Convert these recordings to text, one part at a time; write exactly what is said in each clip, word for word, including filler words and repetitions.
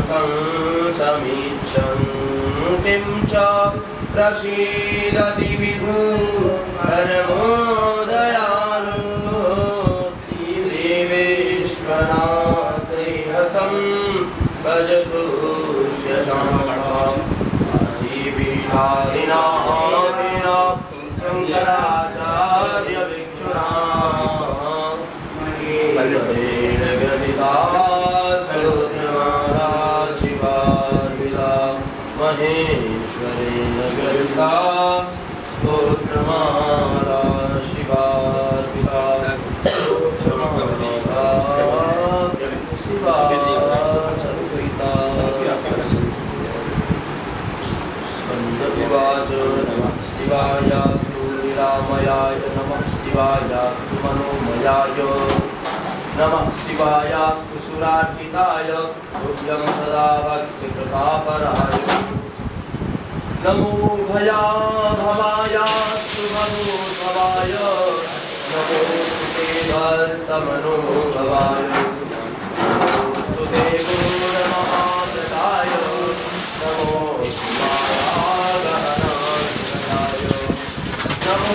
सुखं समीक्षं किं च प्रसीदति विभो परमोदयालु श्रीदेवेश्वरात्रिहसं भजतु काशीपीठादिनाथिना शङ्कराचार्य भिक्षुणा सर्वेण ग्रथिता सरोजमाला शिवार्पिता महेश्वरेण ग्रथिता स्तोत्रमाला शिवार्पिता शिवार्पिता स्कन्दपुवाच नमः शिवाय निरामयाय नमः शिवाय मनोमयाय नमः शिवाय सुरार्चिताय तुभ्यं सदा भक्तिकृतापराय नमो भया भवाय सुमनोभवाय नमो ते भस्तमनोभवाय नमो ते गुरुर्महाव्रताय नमो शिवाय नमो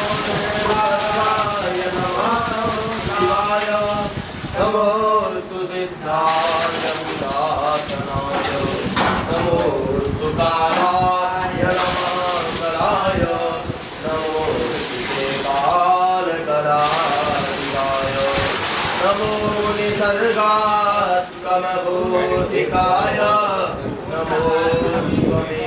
देवाय नमः शिवाय नमोस्तु सिद्धाय पुरातनाय नमोस्तु कालाय नमः नमो कालकलाय नमो निसर्गात्मभूतिकाय नमो स्वामी